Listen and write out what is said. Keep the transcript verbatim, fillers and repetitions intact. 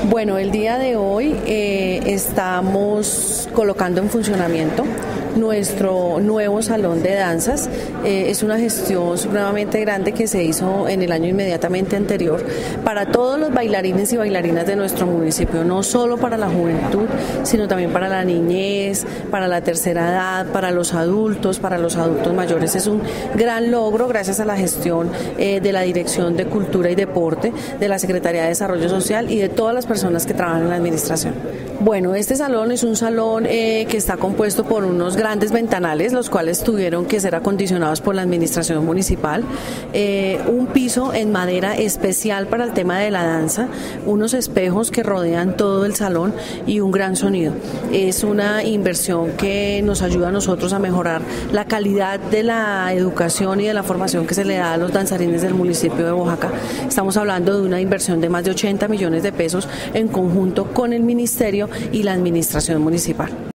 Bueno, el día de hoy eh, estamos colocando en funcionamiento nuestro nuevo salón de danzas. Eh, es una gestión supremamente grande que se hizo en el año inmediatamente anterior para todos los bailarines y bailarinas de nuestro municipio, no solo para la juventud, sino también para la niñez, para la tercera edad, para los adultos, para los adultos mayores. Es un gran logro gracias a la gestión eh, de la Dirección de Cultura y Deporte, de la Secretaría de Desarrollo Social y de todas las personas que trabajan en la administración. Bueno, este salón es un salón eh, que está compuesto por unos grandes ventanales, los cuales tuvieron que ser acondicionados por la administración municipal, eh, un piso en madera especial para el tema de la danza, unos espejos que rodean todo el salón y un gran sonido. Es una inversión que nos ayuda a nosotros a mejorar la calidad de la educación y de la formación que se le da a los danzarines del municipio de Boyacá. Estamos hablando de una inversión de más de ochenta millones de pesos en conjunto con el Ministerio y la administración municipal.